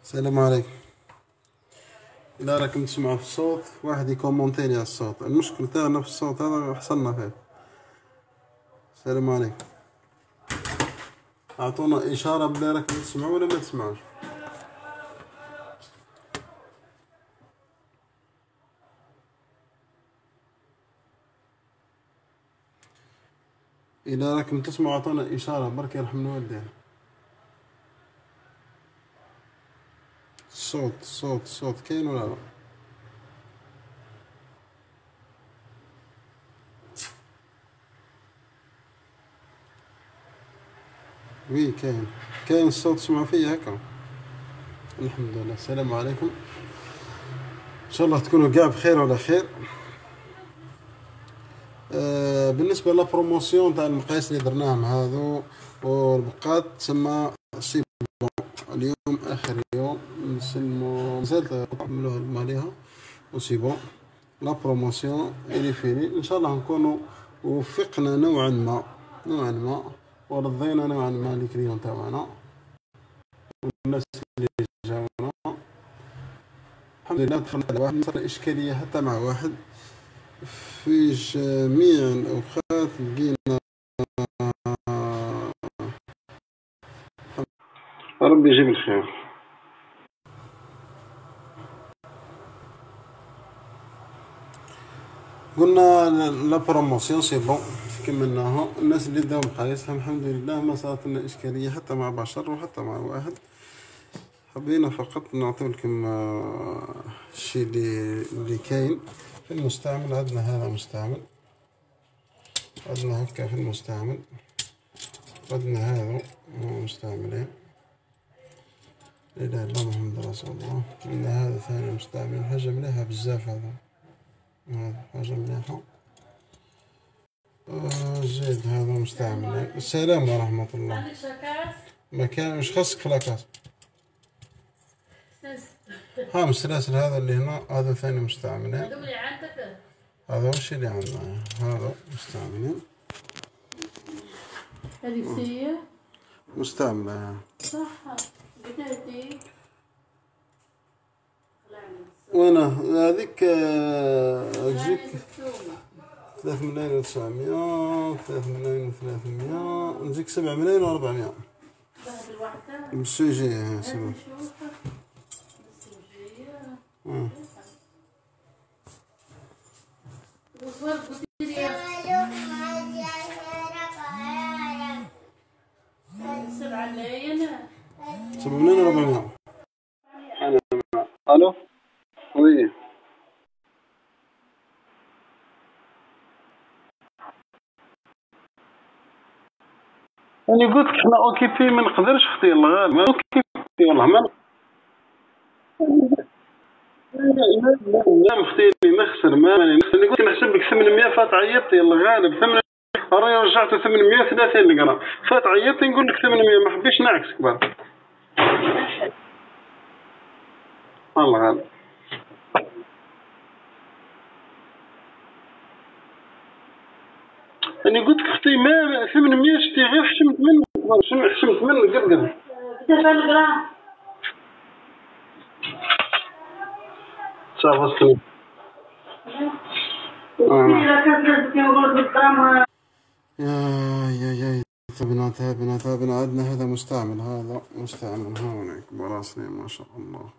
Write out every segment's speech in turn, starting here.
السلام عليكم. إلا راكم تسمعوا في الصوت واحد يكومونتيلي على الصوت، المشكل تاعنا في الصوت هذا حصلنا فيه. السلام عليكم، أعطونا إشارة بلا راكم تسمعوا ولا ما تسمعوش. إلا راكم تسمعوا أعطونا إشارة برك يرحم الوالدين. الصوت كاين ولا لا؟ وي كاين الصوت، تسمعوا فيا هكا؟ الحمد لله. السلام عليكم، إن شاء الله تكونوا كاع بخير وعلى خير. بالنسبة لابروموسيون تاع المقاييس اللي درناهم هذو والبقات تسمى سي بون. اليوم آخر يوم نسلمو، مازالت نعملوها عليها وسي بون. لا بروموسيون إلي فيني، إن شاء الله نكونوا وفقنا نوعا ما ورضينا نوعا ما لي كليون تاعنا والناس اللي جاونا. الحمد لله دخلنا على واحد، صار إشكالية حتى مع واحد في جميع الأوقات لقينا. ربي يجيب الخير. قلنا لا بروموسيون سي بون، كملناها. الناس اللي داو مقاييسها الحمد لله ما صارت لنا إشكالية حتى مع بشر وحتى مع واحد. حبينا فقط نعطيو لكم الشيء اللي كاين في المستعمل. عندنا هذا مستعمل، عندنا هكا في المستعمل، عندنا هذا مستعملين. لا اله الا الله محمد رسول الله. عندنا هذا ثاني مستعمل، حاجة مليحة بزاف. هذا حاجة مليحة. زيد هذا مستعملين. السلام ورحمة الله. ما كان مش خاصك في لاكاس. ها السلاسل هذا اللي هنا، هذا ثاني مستعملين. هذا اللي عندك؟ هذا وش اللي عندنا؟ هذا مستعملين. هذه هي مستعملة صح. بدايتي وانا هذيك تجيك 3,900,000 3,300,000 نجيك 7,400,000 بالسوجية. سبعة ملايين وربعمية. الو وي أنا قلت لك حنا أوكيبي ما نقدرش اختي الله غالب، ما أوكيبي والله ما لا اختي نخسر ما نخسر. أنا قلت نحسب لك 800 فات عيطتي الله غالب. 800 راني رجعت 830 لقرا فات عيطتي نقول لك 800 ما حبيتش نعكسك برك الله غالب. أنا قلت لك اختي ما 800 شتي غير حشمت منك. شنو حشمت منك قرقر صافي يا تعبنا. عندنا هذا مستعمل هونيك براسني ما شاء الله.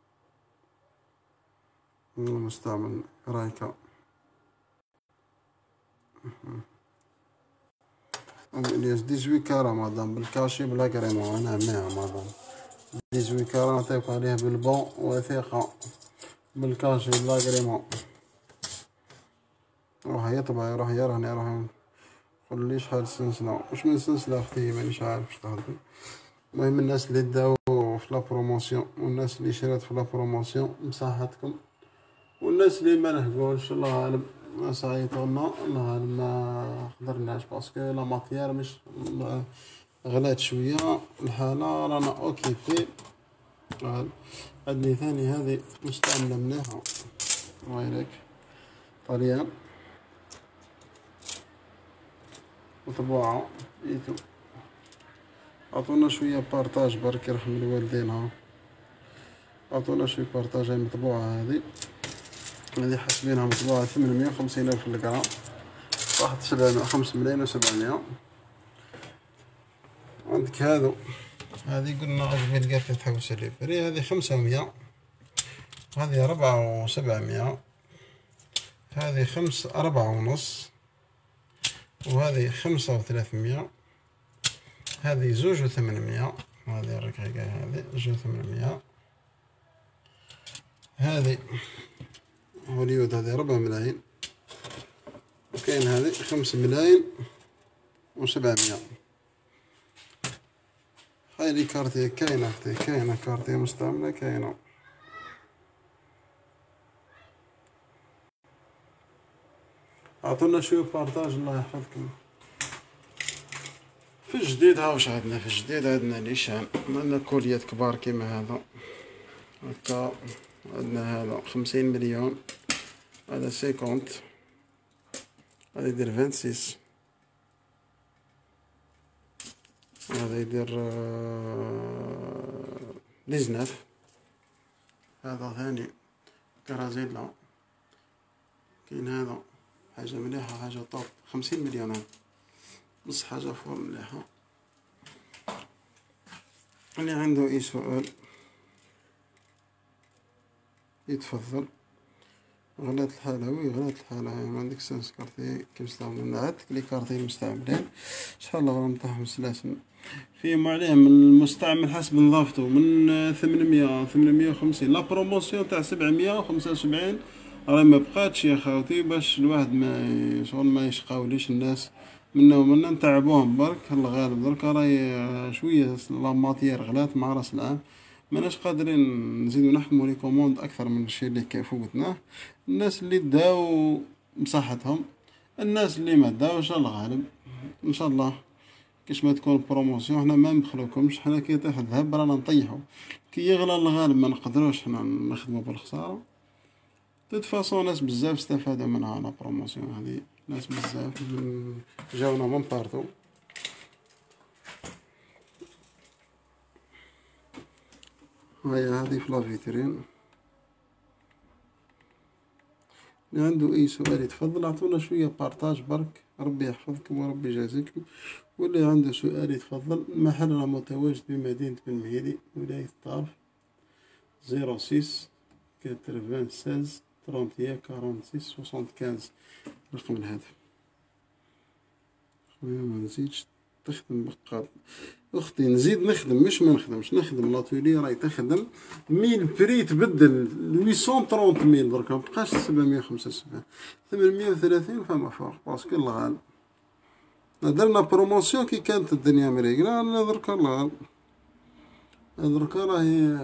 مستعمل رايكا الياس 18 كارا مادام بالكاشي بلا كريمو. انا معها مادام 18 كارا نعطيك عليها بالبون وثيقة بالكاشي بلا كريمو. روح يطبع يروح يرهني يروح قول لي شحال السلسلة واش من سلسلة اختي مانيش عارف واش تهضر. المهم الناس اللي داو في لا بروموسيون والناس اللي شرات في لا بروموسيون بصحتكم، والناس اللي ما لحقوش الله غالب ما صايتونا الله غالب ما قدرناش باسكو لا ماتيير مش غلات شويه الحاله رانا اوكيبي. عندي ثاني هذه مستعمله مليحه ويلك طليان وطباعه ايتو. عطونا شويه بارطاج برك يرحم الوالدين. ها عطونا شوي بارطاج. هاي مطبوعة هذه حاسبينها مطبوعة 850 ألف الجرام، واحد 5 ملايين و700. عندك هذه قلنا عجبي القافية تحوس الليفري، هذه 500، هذه 4 و700، هذه 4 ونص، وهذه 5 و300، هذه 2 و800، هذه الرقيقة هذه 2 و800، هذه هوليود هذه 4 ملايين، وكاين هذه 5 ملايين و700. هاي لي كارتي كاينة اختي، كاينة كارتي مستعملة كاينة. اعطونا شوية بارطاج الله يحفظكم. في الجديد ها واش عندنا؟ في الجديد عندنا نيشان، عندنا كوليات كبار كيما هذا هكا، عندنا هذا 50 مليون، هذا 50، هذا يدير 26، هذا يدير 19، هذا ثاني كرازيلا. كاين هذا حاجة مليحة، حاجة طوب، 50 مليون، هذا نص حاجة فور مليحة. اللي عنده اي سؤال يتفضل. غلات الحالة، وي غلات الحالة، ما عندك سنس كارتي كيف استعملنا. عندك لي كارتي المستعملين شحال الغرام تاعهم سلاسل فيهم عليهم من المستعمل حسب نظافته، من 850. لا بروموسيون تاع 775 راهي ما بقاتش يا خاوتي، باش الواحد ما شغل ما يشقاوليش الناس منا ومنا، نتعبوهم برك. الغالب درك راهي شويه لا ماتيير غلات مع راس العام، ماناش قادرين نزيدو نحكمو لي كوموند اكثر من الشيء اللي كيفوتناه. الناس اللي داو بصحتهم، الناس اللي ما داوش الغالب ان شاء الله كيش ما تكون بروموسيون حنا ما نبخلوكمش. حنا كي يطيح الذهب رانا نطيحو، كي يغلى الغالب ما نقدروش حنا نخدمو بالخساره. توت فاصون ناس بزاف استفادوا منها لا بروموسيون هذه، ناس بزاف جاونا من بارتو. هيا هذه في لافيترين. اللي عنده اي سؤال يتفضل، اعطونا شويه بارطاج برك، ربي يحفظكم وربي يجازيكم. واللي عنده سؤال يتفضل. المحل راه متواجد بمدينة بن مهيدي ولاية الطرف، 06 96 31 46 75 رقم الهاتف. خويا ما نزيدش تخدم بقاط اختي، نزيد نخدم مش ما نخدمش، نخدم لاتولي راهي تخدم 1000 بري تبدل 830,000 درك مبقاش 775 830 فما فوق، باسكو الغالب درنا بروموسيون كي كانت الدنيا مريقلة. انا دركا الغالب دركا راهي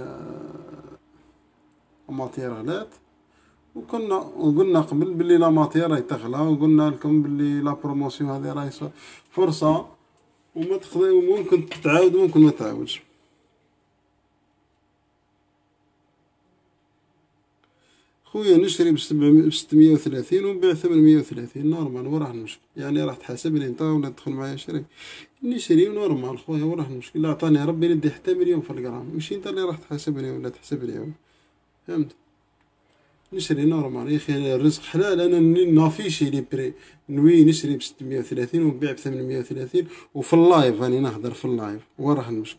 ماتير غلات، وقلنا قبل بلي لا ماتير راهي تغلى، وقلنا لكم بلي لا بروموسيون هذه راهي فرصة وما تقضي، وممكن تتعاود وممكن ما تعاودش. خويا نشري ب630 ونبيع 830 نورمال، وراح المشكل يعني راح تحاسبني انت ولا تدخل معايا شريك. نشري نورمال خويا وراح المشكل، لا عطاني ربي ندي حتى مليون في الجرام، ماشي انت اللي راح تحاسبني ولا تحسبني، فهمت؟ نشري نورمال يا اخي، الرزق حلال. انا نافيشي لي بري، نوي نشري ب630 ونبيع ب830، وفي اللايف راني نهدر في اللايف وراح المشكل.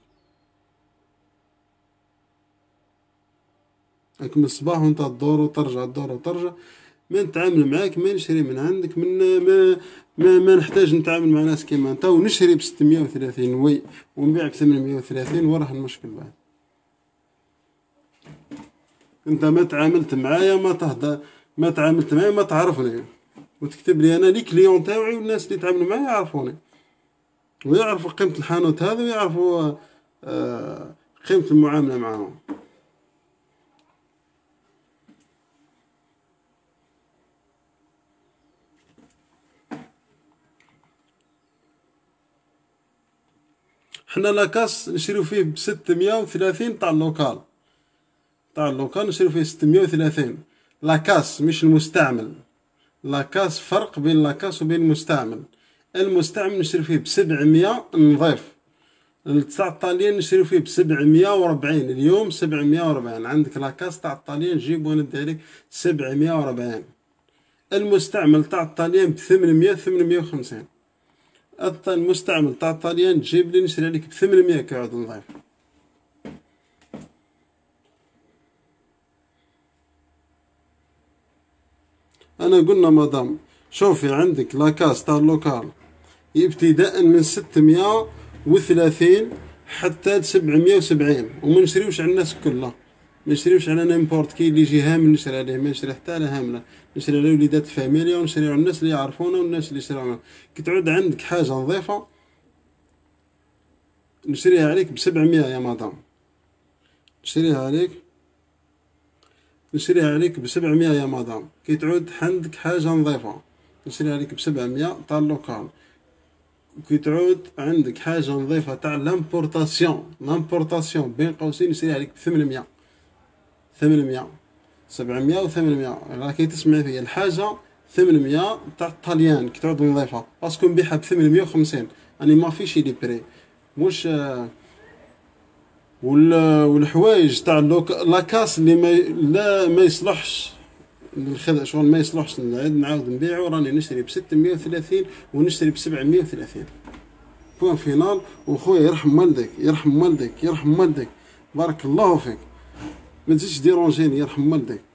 راك من الصباح وانت تدور وترجع تدور وترجع، ما نتعامل معاك، ما نشري من عندك، من ما نحتاج نتعامل مع ناس كيما انت، ونشري ب630 وي ونبيع ب830 وراح المشكل بعد. انت ما تعاملت معايا، ما تهدر، ما تعاملت معايا، ما تعرفني، وتكتب لي انا لي كليون تاوعي، والناس اللي يتعاملوا معايا يعرفوني ويعرفوا قيمة الحانوت هذا، ويعرفوا قيمة المعاملة معاهم. حنا لاكاس نشريو فيه ب630 تاع اللوكال، نشريو فيه 630 لاكاس مش المستعمل. لاكاس فرق بين لاكاس وبين المستعمل. المستعمل نشري فيه ب700 نظيف، تاع الطاليان نشريو فيه ب740 اليوم، 740. عندك لاكاس تاع الطاليان جيب ونديها لك 740. المستعمل تاع الطاليان ب800 850. المستعمل تاع الطاليان تجيب لي نشري عليك ب800 كيعود نظيف. انا قلنا مدام شوفي عندك لاكاس تاع اللوكال ابتداء من 630 حتى 770، وما نشريوش على الناس كلها، ما نشريوش على نيمبورت كي اللي يجي هامل نشري عليه، ما نشري حتى على هامله، نشري على وليدات فاميليا، ونشري على الناس اللي يعرفونا والناس اللي يشريونا. كي تعود عندك حاجه نظيفه نشريها عليك ب700 يا مدام، نشريها عليك ب700 يا مدام. كي تعود عندك حاجه نظيفه نشريها عليك ب700 تاع اللوكال. كي تعود عندك حاجه نظيفه تاع لامبورطاسيون بين قوسين نشريها عليك ب800. 700 و800 راكي تسمعي فيا. الحاجه 800 تاع الطليان كي تعود نظيفه، باسكو نبيعها ب850. اني ما فيش لي بري مش والحوايج تاع لاكاس اللي ما يصلحش للخدع، شغل ما يصلحش نعاود نبيعو، راني نشري ب630 ونشري ب730. بوان فينال. وخويا يرحم والديك، بارك الله فيك، ما تزيدش ديرونجيني، يرحم والديك.